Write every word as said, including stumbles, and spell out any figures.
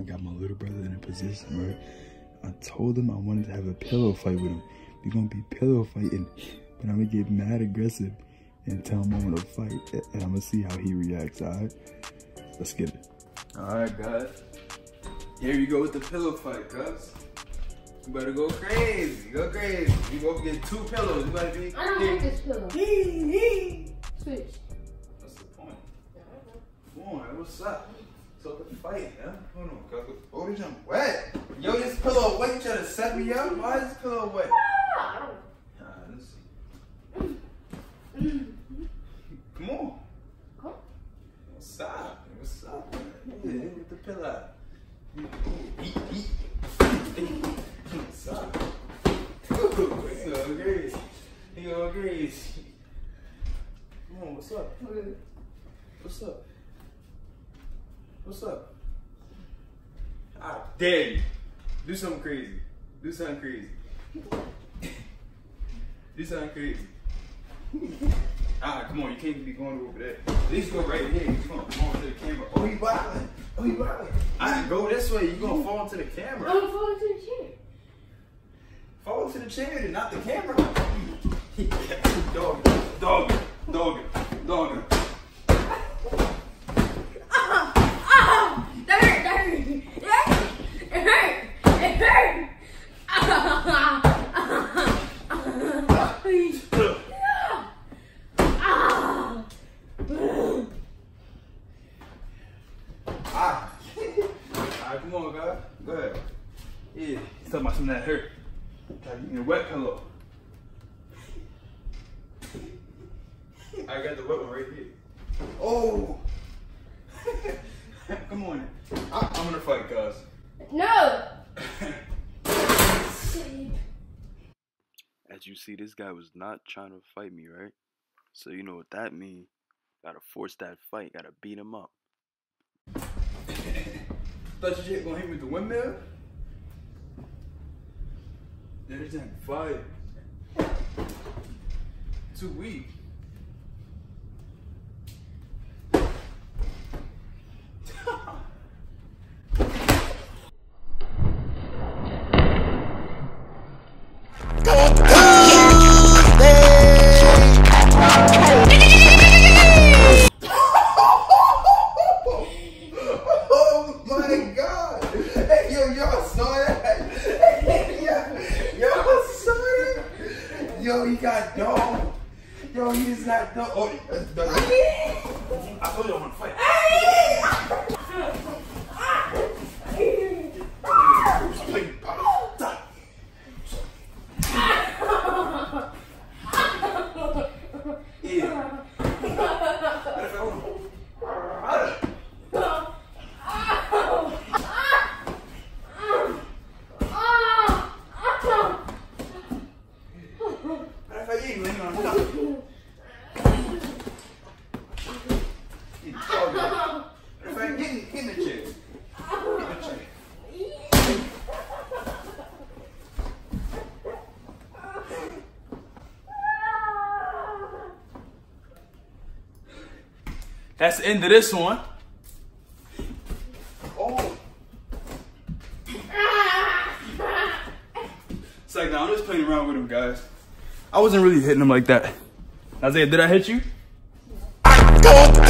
got my little brother in a position, right? I told him I wanted to have a pillow fight with him. We're gonna be pillow fighting, but I'm gonna get mad aggressive and tell him I want to fight, and I'm gonna see how he reacts, all right? Let's get it. All right, guys. Here you go with the pillow fight, cuz. You better go crazy, go crazy. You go get two pillows. You better be. I don't like this pillow. Switch. What's the point? Come on, what's up? So let's fight, yeah? Hold on, cuz. Oh, this jump wet. Yo, this pillow wet. You trying to set me up? Why is this pillow wet? I don't. Alright, let's see. Come on. Come. What's up? What's up? Yeah, get the pillow. Eat, eat. What's up? What's up, Grace? You go, Grace. Come on, what's up? What's up? What's up? I dare you. Do something crazy. Do something crazy. Do something crazy. Alright, come on, you can't be going over there. At least go right here. Come on, come on to the camera. Oh, you wildin'. Oh, you wildin'. Alright, go this way. You're gonna fall into the camera. I'm gonna fall into the chair. Fall into the chair and not the camera. Dog, dog, dog, dog. Ah, ah, that hurt, that hurt. It hurt, it hurt, it hurt. Ah, Ah. Alright, come on, guys. Go ahead. Yeah, he's talking about something that hurt. Try to get me a wet pillow. I got the wet one right here. Oh! Come on. I I'm gonna fight, guys. No! As you see, this guy was not trying to fight me, right? So you know what that means. Gotta force that fight, gotta beat him up. Thought you shit gonna hit me with the windmill? Then it's like fight. Too weak. Yo, he got dog. Yo, he is not dog. Oh, that's dog. I told you I want to fight. That's the end of this one. Oh. It's like, nah, I'm just playing around with him, guys. I wasn't really hitting him like that. Isaiah, did I hit you? I don't